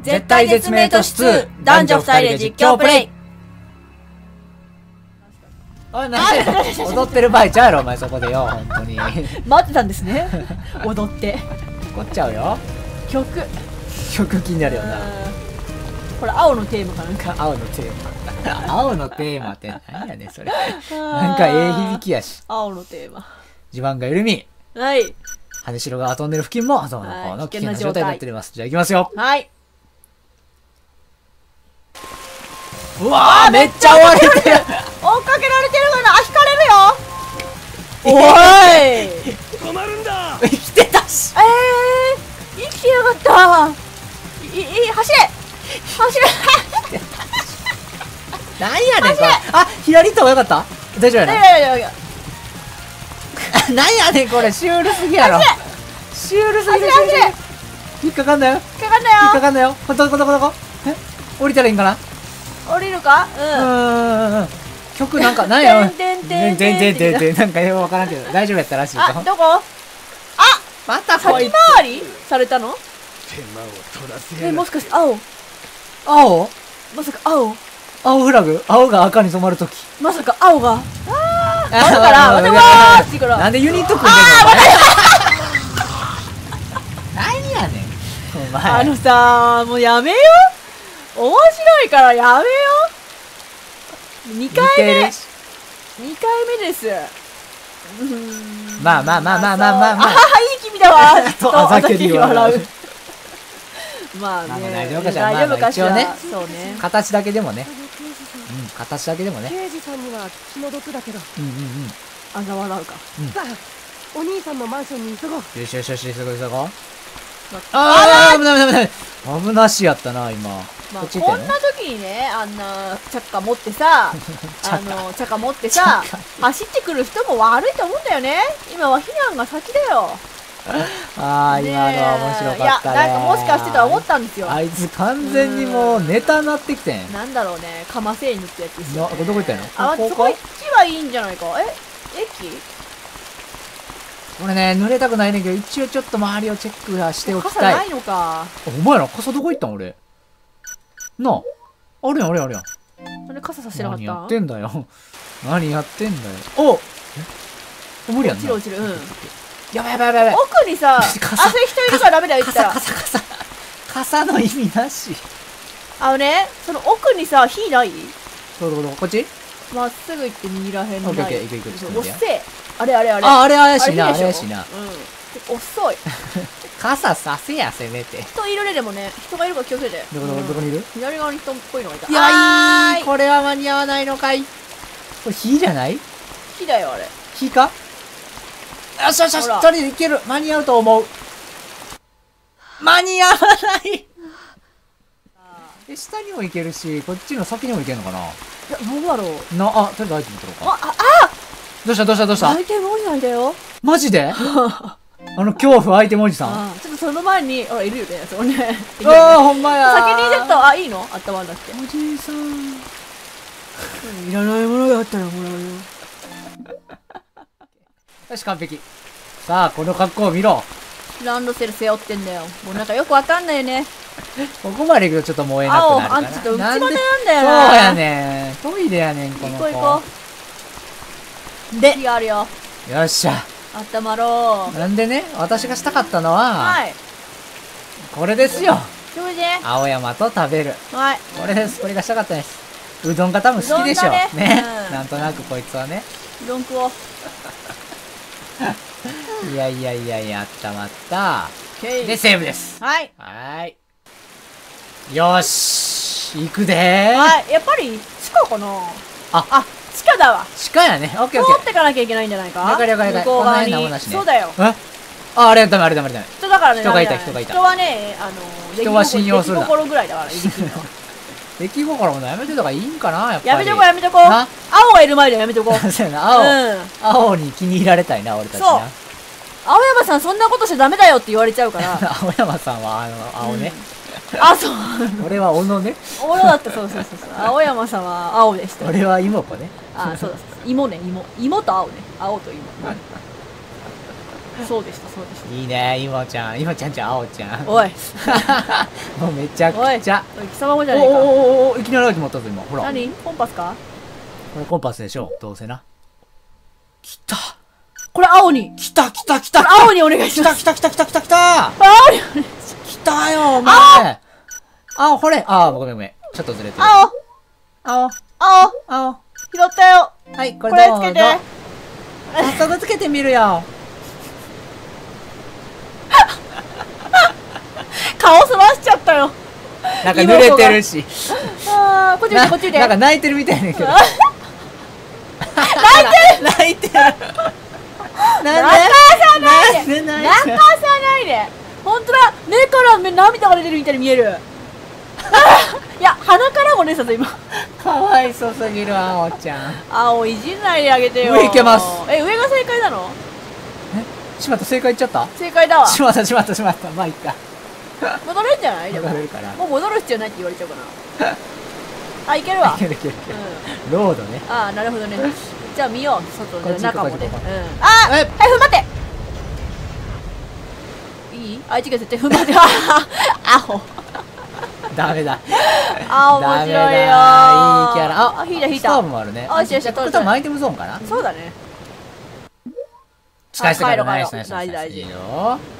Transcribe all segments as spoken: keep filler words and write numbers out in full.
絶対絶命突出男女二人で実況プレイ。 おい、なんで踊ってる場合ちゃうやろお前、そこでよ、ほんとに。 待ってたんですね。踊って。 怒っちゃうよ。 曲。 曲気になるよな。 これ青のテーマかなんか。 青のテーマ。青のテーマって何やねんそれ。なんかええ響きやし。 青のテーマ。 地盤が緩み。 はい。 羽代川トンネル付近もどうのこうの危険な状態になっております。じゃあ行きますよ。 はい。 うわー、めっちゃ追われてる。 追っかけられてるからな。あ、引かれるよ。おい。 止まるんだ。 生きてたし。 ええー、生きてやがった。い、い、走れ。走れ。 なんやねんこれ。あ、左行った方がよかった。大丈夫やな。 いやいやいや。 なんやねんこれ、シュールすぎやろ。シュールすぎる。引っかかんなよ。引っかかんなよ。 引っかかんなよ。どこどこどこ。え、降りたらいいんかな。 降りるか。うん。 うん。曲なんかなんや。 てんてんてんてんてんてんなんかよくわからんけど大丈夫やったらしいぞ。 あ、どこ。あ、 またこい先つ回りされたの。 手間を取らせえ、もしかして青。 青。 まさか青。 青フラグ。青が赤に染まるとき。 まさか青が。ああ。だから、わーってから。 なんでユニット組んでんの。何やねん。お前。 あのさ、もうやめよ。面白いからやめよ。二回目。二回目です。 まあまあまあまあまあまあまあ。 あははいい君だわ。 とあざけり笑う。 まあね。 大丈夫かしら。大丈夫かしら。 そうね。 形だけでもね。うん、形だけでもね。 刑事さんには気の毒だけど。 うんうんうん。 あざ笑うか。 さあ、お兄さんのマンションに急ごう。 よしよしよし、急ごう急ごう。ああ、危ない危ない危ない。危なしやったな今。 まあこんな時にね、あんなチャッカ持ってさ、あのチャカ持ってさ、走ってくる人も悪いと思うんだよね。今は避難が先だよ。 ああ、今のは面白かったね。 いや、なんかもしかしてとは思ったんですよ。 あいつ完全にもうネタになってきてん。 なんだろうね、かませ犬ってやつですよ。 どこ行ったの？ あ、そこ行ちはいいんじゃないか。え、駅？ 俺ね、濡れたくないねんけど、一応ちょっと周りをチェックはしておきたい。 傘ないのか。 お前ら傘どこ行ったん俺。なあ、あるやんあるやんあるやん。 なんで傘さしてなかった？ 何やってんだよ。何やってんだよ。おっ、え、無理やんな。 落ちる落ちる。うん。 やばいやばいやばいやばい。 奥にさ、汗人いるからダメだよ言ったら。 傘傘傘。傘の意味なし。 あのね、その奥にさ、火ない？ どこどここっち？ まっすぐ行って右らへんのない。 オッケーオッケー行く行く行く。 おっせえ。あれあれあれ。 あ、あれ怪しいな、あれ怪しいな。 うん。遅い。 傘させや、せめて。 人いるね、でもね。人がいるから気をつけて。 どこどこどこにいる？ 左側に人っぽいのがいた。 いやいい、これは間に合わないのかい。これ火じゃない？ 火だよ、あれ。 火か？よしよしよし、とりあえずいける。間に合うと思う。間に合わないえ、下にも行けるし、こっちの先にも行けるのかな。いや、 どうだろう。 な、あ、とりあえずアイテム取ろうか。 あ、あ、あどうしたどうしたどうした？ アイテムおじさんいたよ。 マジで？あの恐怖アイテムおじさん。 あ、ちょっとその前に、あ、いるよね、そこね。 ああ、ほんまや。 先にちょっと、あ、いいの？頭だって。 おじいさん。 いらないものがあったらもらうよ。 よし、完璧。さあ、この格好を見ろ。 ランドセル背負ってんだよ。もうなんかよくわかんないよね。 ここまで行くとちょっと燃えなくなるから。 あんちょっと内股なんだよそうな。 やねん。トイレやねん、この子。 行こう行こう。で、火があるよ。 よっしゃ。 あったまろう。 なんでね、私がしたかったのは、 はい。 これですよ。 それで、 青山と食べる。 はい。 これです。これがしたかったです。うどんが多分好きでしょ。ね。 ねねうん、 なんとなくこいつはね。 うどん食おう。 いやいやいやいや、あったまった。 で、 で、セーブです。 はい。 はーい。よーし。行くでー。 はい。やっぱり、地下かなあ、 あ、地下だわ。 鹿やね。オッケーオッケー。 通ってかなきゃいけないんじゃないか。 了解了解了解。 向こう側に。 こんな変なもんなしね。 そうだよ。 えあ、あれダメあれダメあれダメ。 人だからね。 人がいたダメだ人がいた人はね、あの、 人は信用するな出来心ぐらいだから、いびきの。 出来心もやめてとかいいんかなやっぱり。 やめとこうやめとこう。 な青がいる前でやめとこう。 そうやな、青、 うん。 青に気に入られたいな、俺たちな。 そう青山さんそんなことしちゃダメだよって言われちゃうから青山さんは、あの、青ね。 あ、そう俺は小野ね。 俺だってそうそうそうそう青山さんは青でした俺は妹子ね。 あ、そうだそうだ芋ね芋芋と青ね青と芋そうでしたそうでしたいいね、いもちゃん。いもちゃんちゃん、あおちゃん。 おいもうめちゃくちゃ。 おい貴様もじゃおねえかおおおいきなり決まったぞ、今。ほら。こ何コンパスかれコンパスでしょ、どうせな。来た。 これ青に来た来た来た。 青にお願いし来ますた来た来た来た来た。 青にお願いします来たよ、お前。あ、これ。あ、ごめんごめん。ちょっとずれてる。 青青。 青青。 拾ったよはい、ここれどうぞ。 れつけて早速つけてみるよ。 顔すましちゃったよなんか濡れてるし。 あーこっち見てこっち見てなんか泣いてるみたいだけど。 泣いてる泣いてる。 泣かさないでなん泣かさないでほんとだ目から目涙が出てるみたいに見えるいや鼻からも出てたぞ今かわいそすぎる、あおちゃん。 青いじんないであげてよ上行けますえ上が正解なのえ、しまった、正解言っちゃった正解だわしまったしまったしまった。まあいいか。 戻れんじゃないでも戻れるから。 もう戻る必要ないって言われちゃうかなあいけるわいけるいけるいける。 うんロードね。 ああなるほどねじゃあ見よう外こっちで中もねこっちこっちうんあえはい踏ん張っていい相手が絶対踏ん張ってアホダメだ。 あ面白いよダメだ。いいキャラ。 あ引いた引いストーたブもあるね。 あよしよしじゃあこれ多分アイテムゾーンかな。 そうだね使い捨てからあ帰ろうナイスナイスナイス。 大事大事いいよ。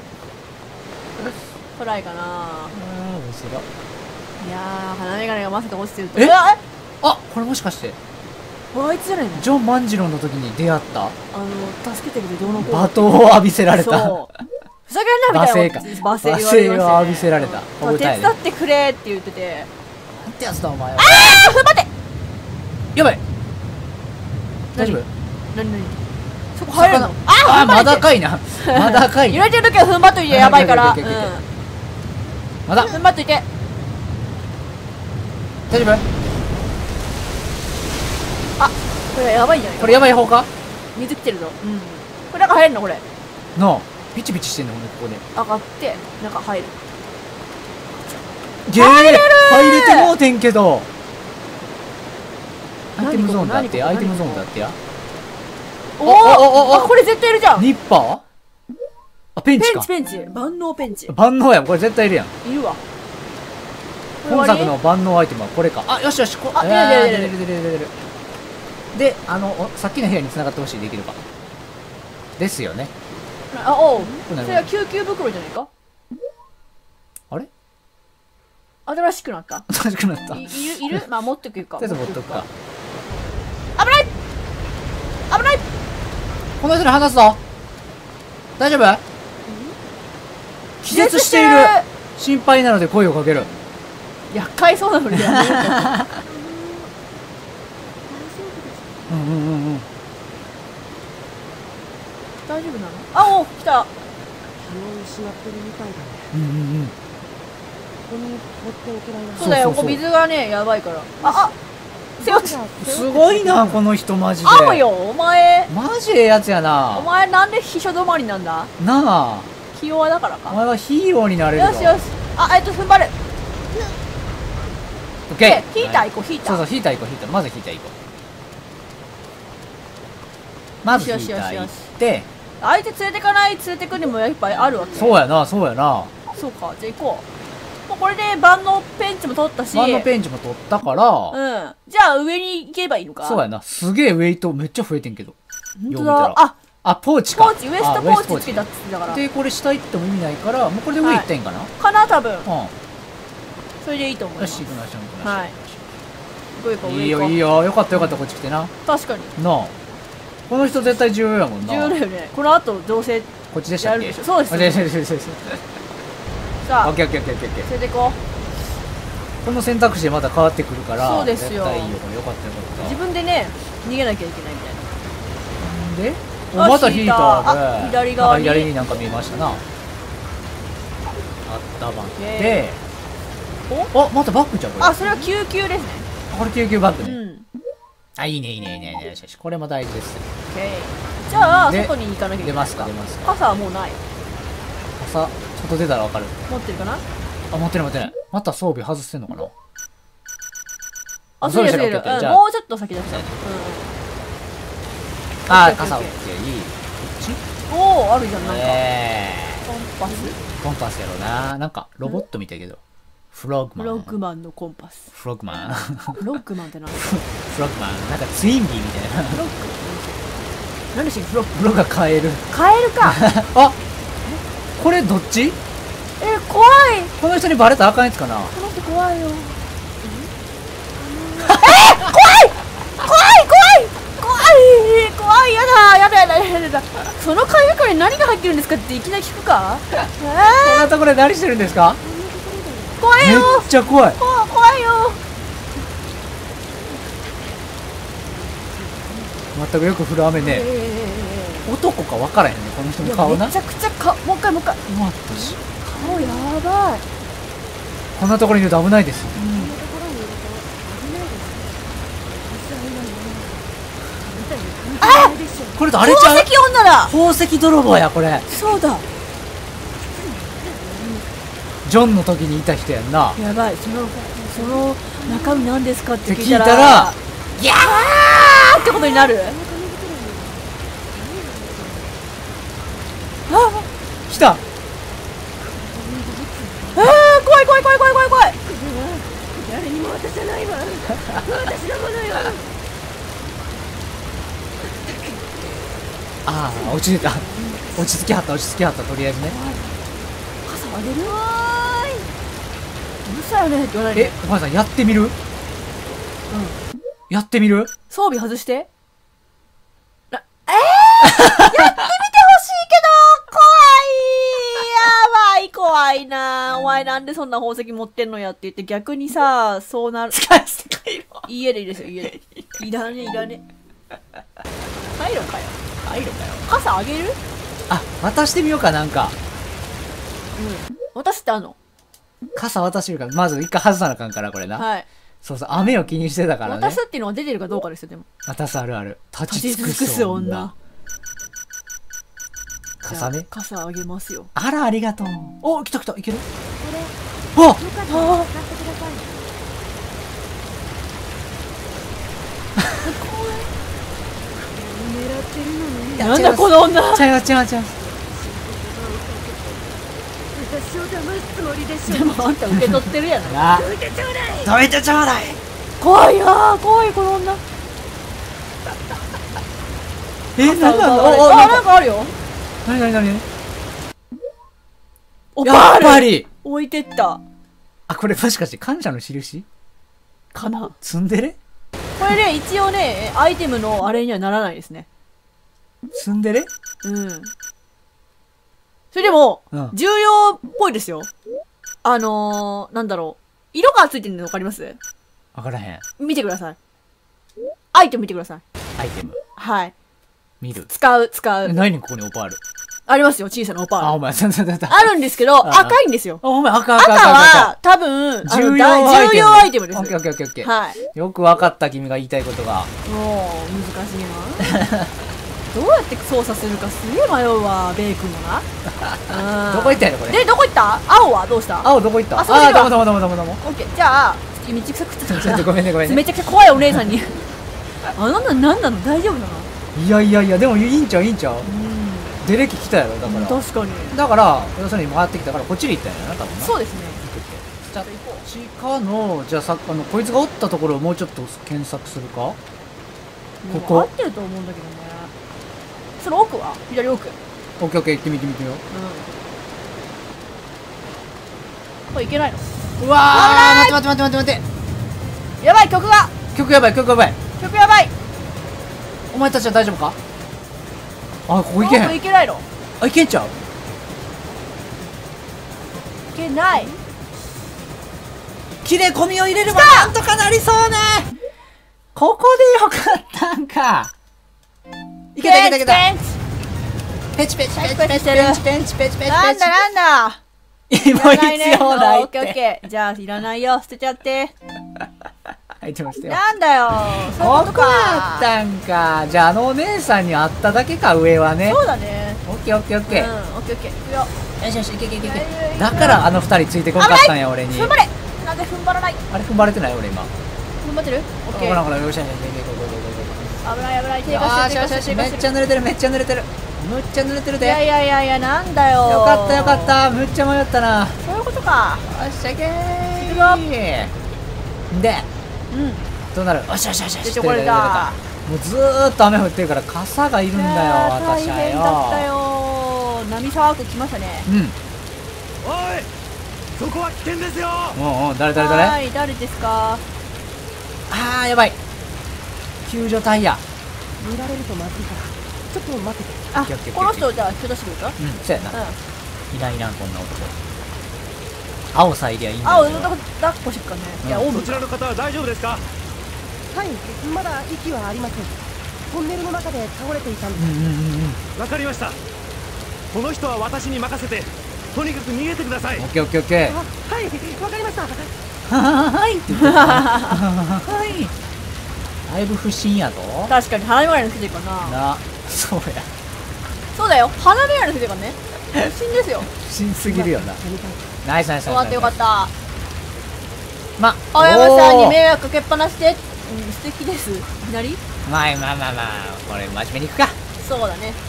トライかなうん、面白い。 いやー鼻眼鏡がまさか落ちてるとえうわあ、これもしかして、 えあいつじゃないのジョン万次郎の時に出会ったあの助けてくれどうのこうの罵倒を浴びせられた。 そうふざけんなみたいなこと罵罵声罵言われましたね声を浴びせられた。 うん手伝ってくれって言っててなんてやつだお前は。 あー踏ん張ってやばい。大丈夫？ 何何そこ入るのあああ、まだかいな。まだかいな。 揺れてる時は踏ん張っといてやばいからオッケーオッケーオッケーオッケうんまだ。 踏ん張っといて大丈夫？ これやばいんじゃないかこれやばい方か？ 水来てるぞうんこれ中入るのこれなあ、ピチピチしてんのここで。 上がって中入るゲー入れてもうてんけど。アイ何テムゾーンだって、 ここアイテムゾーンだってや。 おおおおおあこれ絶対いるじゃんニッパー？あ、ペンチかペンチ。ペンチ万能ペンチ万能やん、これ絶対いるやん。 いるわ本作の万能アイテムはこれか。あ、よしよし、こあいやー出る出る出る出る出る出る。で、あの、おさっきの部屋に繋がってほしい、できれば。ですよね。 あおうこれ何それは救急袋じゃないかあれ新しくなった新しくなった。といりいるいるまあ持ってくかあえず持っとくか。 危ない危ないこの人に話すぞ。大丈夫？気絶している。心配なので声をかける。 厄介そうなのにやめるうんうんうんうん。 大丈夫なのあお来た気を失ってるみたいだね。 うんうんうん。 ここに放っておけないな。 そうだよそうそうそうここ水がねやばいからああ背落ちすごいな、この人マジで。 青よお前マジええやつやおな。 前なんで秘書止まりなんだなあ。 器用だからおか前はヒーローになれるぞ。 よしよしあえっと踏ん張るオッケでー。 ヒーター行こうヒーターそうそう、ヒーター行こう、ヒーター。まずヒーター行こう。まずヒよしーター行よしよしって、 相手連れてかない連れてくにもいっぱいあるわけそうやな、そうやな。 そうかじゃあ行こうもうこれで万能ペンチも取ったしバンドペンチも取ったから、 うんじゃあ上に行けばいいのかそうやな。すげえウェイトめっちゃ増えてんけど。 本当よう見たらだああ、ポーチか。 ポーチウエストあポーチつけたって言ってたからで、これ下行っても意味ないから、もうこれで上行ったらいいんかな、 かな多分うそれでいいと思いん。よし、 ます行きましょう、行きましょう。 はい行こう行こういいよ、 上行こういいよ。よかった、よかった、こっち来てな。 確かになあ。この人絶対重要やもんな。 重要だよねこの後どうせこっちでしたっけ？ やるでしょそうですあでででででさあオッケーオッケーオッケーオッケーオッケー。 連れてここの選択肢でまた変わってくるから、 そうですよ絶対いいよ、これよかったよかった。 う自分でね逃げなきゃいけないみたいなで、おあまたヒーターで、 あ左側になんか左になんか見えましたな。あったまってで、 お、またバッグじゃん、これ。 あそれは救急ですねこれ救急バッグね。 うんあ、いいね、いいね、いいね、いいね。よしよし、これも大事です。 オッケーじゃあで外に行かなきゃいけない出ますか、出ますか。 傘はもうない朝、外出たらわかる。 持ってるかなあ、持ってない持ってない。また装備外してんのかな？ あそうでそうですそうですしたねオッケーオッケーじゃあもうちょっと先だったそうやねうんあー、 オッケーオッケー傘オッケー、いい。こっちおお、あるじゃん、なんか。 えコンパス。 ー、コンパスやろな。なんかロボットみたいけど。フロッグマン。 フロッグマンのコンパス。 フロッグマン。 フロッグマンってなんですか？ フロッグマン。なんかツインビーみたいな。 フロッグ。何でしょフロッグ。 フロがカエル。 カエルか。 あ、これどっち？ え、怖い。 この人にバレたらあかんやつかな。 この人怖いよ。えー、怖い怖い怖い怖い怖いやだやだやだやだやだ。その貝袋に何が入ってるんですかっていきなり聞くか。えー、 こんなところで何してるんですか？めっ怖いよ。 ちゃ怖い。 怖怖いよ。 全くよく降る雨ね。 え男か分からへんね、この人ー、いやの顔な。 めちゃくちゃか、もう一回もう一回。 うわっとし顔やばい。 こんなところにいると危ないです。 あ、 これとあれちゃう？ 宝石女だ。 宝石泥棒やこれ。 そうだ。 ジョンの時にいた人やんな。 やばい。そのその中身何ですかって聞い聞いたたら、 らギャーってことになる。あ来た。 あ、怖い怖い怖い怖い怖い怖い。 誰にも渡さないわ。私のものよ。 ああ、落ち着いた。落ち着きはった落ち着きはった。とりあえずね。 傘あげる。わーい。うるさいよねって言わないで。 え、お母さんやってみる？やってみる？ 装備外して。なえー、やってみてほしいけど怖い。やばい怖いな。お前なんでそんな宝石持ってんのやって言って逆にさ、そうなる。 使い捨て回路。 家でいいですよ家で。いらねいらね。カイロかよ。 回路かよ。 傘あげる？ あ、渡してみようかなんか。 うん。私ってあんの？ 傘渡してるから、まず一回外さなあかんからこれな。 はい。 そうそう、雨を気にしてたからね。 渡すっていうのは出てるかどうかですよでも。 渡すあるある。立立ちち尽くす尽くす女。 女。 傘ね。 傘あげますよ。 あら、ありがとう。お、来た来た、いける？ これ、 あ、 よかったら使ってください。狙ってるのね。 なんだこの女。 ちゃいます、ちゃいます、ちゃいます。 私を騙すつもりでしょ。 でもあんた受け取ってるやない。 あ、 どいてちょうだい。 止めてちょうだい。 怖いな怖いこの女。 え、なんなんだ。 あ、 お、お、 あ、 なんか、 なんかあるよ。 なになになに？ お、 やパールっぱり。 置いてったあ、これもしかして感謝の印？ かな。 ツンデレ？ これね一応ねアイテムのあれにはならないですね。 ツンデレ？ うん。それでも、 うん。 重要っぽいですよ。あのー、なんだろう。色がついてるの分かります？ わからへん。 見てください。アイテム見てください。 アイテム。 はい。 見る。 使う、使う。 何ここにオパール？ ありますよ、小さなオパあ、 ール。 お前、さんさんさんさん。 あるんですけど、 ああ赤いんですよ。 あ、お前、赤赤赤赤赤は、多分、あの重要だアイテム。 重要アイテムですオッケーオッケーオッケーオッケー。 はい。 よくわかった君が言いたいことが。 もう、難しいな。どうやって操作するかすげえ迷うわ、ベイ君もな。うんどこ行ったんやろこれ。 で、どこ行った青はどうした青どこ行った？ あそこにいるわあー、どもどもどもどもども。 オッケー、じゃあ、ちょっと道草食ってたちょっとかごめんねごめんら、めね。 ちゃくちゃ怖いお姉さんに。あ、なんだ、なんなの大丈夫なの？ いやいやいや、でもいいんちゃういいんちゃう？ うデレキ来たやろだかん、 ら。 確かに。 だから、要するに回ってきたからこっちに行ったんやな多分な。 そうですね。 じゃあ地下のじゃあさあのこいつがおったところをもうちょっと検索するか。こここ合ってると思うんだけどね。その奥は左奥。うん。 オッケーオッケー行ってみてみてよ。 これいけないの？ うわー、待って待って待って待って待やばい、曲がって。曲やばい曲やばい。 曲やばい。 お前たちは大丈夫か？あ、ここ行けへん。 奥いけないの？ あ、行けんちゃう？ いけない。 切れ込みを入れればなんとかなりそうね。ここでよかったんか。いけたいけたいけた。ペチペチペチペチペチペチペチペチペチペチ。 なんだなんだ。 もう必要ないっオッケーオッて。 ケー。じゃあいらないよ。捨てちゃって。 入ってましたよ。 なんだよ。そういうことここやかったんか。じゃああのお姉さんに会っただけか上はね。 そうだね。 オッケーオッケーオッうん、 ケー。 オッケーオッケー。いくよ。 よしよし、いけいけいけいけいやいやい。やだからあの二人ついてこんかったんや俺に。 踏ん張れ。なんで踏ん張らない。 あれ踏ん張れてない俺今。 踏ん張ってる？オッケー。 ほらほらよしよしよしよしよしよしよしよし。 危ない危ない。手があーしてるしよしよしめっちゃ濡れてるめっちゃ濡れてる。 むっちゃ濡れてるで。 いやいやいやいや、なんだよ。 よかったよかった。むっちゃ迷ったな。 そういうことか。 よっしゃいけー。 行くぞ。 で、 うん。 どうなる？よしよしよしよし。 出てこれた。 もうずーっと雨降ってるから傘がいるんだよ、私はよ。 大変だったよ。波騒ぐ来ましたね。 うん。 おい、そこは危険ですよ。 おうおう、誰誰誰？ はい、誰ですか？ あー、やばい。救助タイヤ。 見られるとまずいからちょっと待ってて。 あ、 オッケーオッケーこの人じゃあ人出してくるか？ うん、そうやな。 ういらんいらん、こんな男。青さいりゃいいんん。あ、 だけど。 俺の抱っこしてっかね。いや、 うんオウムそちらの方は大丈夫ですか？ はい、まだ息はありません。トンネルの中で倒れていたんです。 うんうんうんうん。 わかりました。この人は私に任せて、とにかく逃げてください。 オッケーオッケーオッケー。 あ、はい、わかりました。 はーいって言ってた。はーい。だいぶ不審やぞ。 確かに花眼鏡つけてるからな。 な、そうや。 そうだよ。花眼鏡つけてるからね。不審ですよ。 不審すぎるよな。ナイスナイスナイス。 終わってよかった。 ま、 青山さんにおー迷惑かけっぱなしで、うん、素敵です。いきなりまあまあまあまあ、これ真面目にいくか。 そうだね。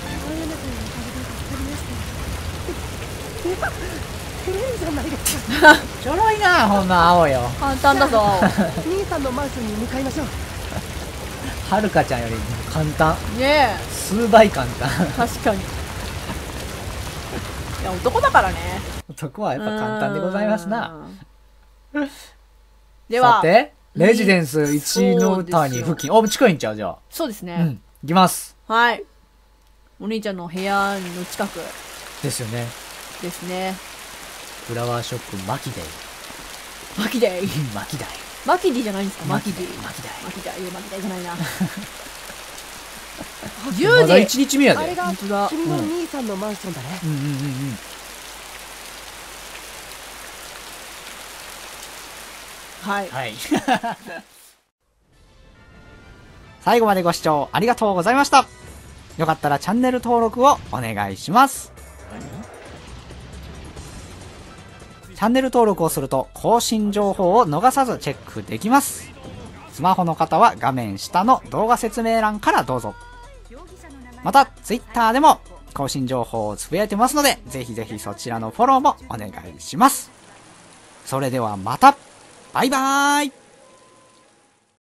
クレーンじゃないですか。 ちょろいな、ほんま青よ。 簡単だぞ。 兄さんのマンションに向かいましょう。 はるかちゃんより簡単。 ね数倍簡単。 え、確かに。いや、男だからね。 男はやっぱ簡単でございますな。 うーん。ではさ、て、レジデンスいちの谷付近。お、近いんちゃうじゃあ。 そうですね。 うん。行きます。 はい。お兄ちゃんの部屋の近くですよね。 ですね。 フラワーショップマキデイ。 マキデイ。 マキダイ。 マキディじゃないんですか？マキディ。 マキダイ。 マキディ。いや、マキディじゃないな。 ま 10 だ時。 いちにちめやで。 あれが本当だ君の兄さんのマンションだね。 うんうんうんうん。 はい。 はい。最後までご視聴ありがとうございました。よかったらチャンネル登録をお願いします。チャンネル登録をすると更新情報を逃さずチェックできます。スマホの方は画面下の動画説明欄からどうぞ。また Twitter でも更新情報をつぶやいてますので、ぜひぜひそちらのフォローもお願いします。それではまた。バイバーイ。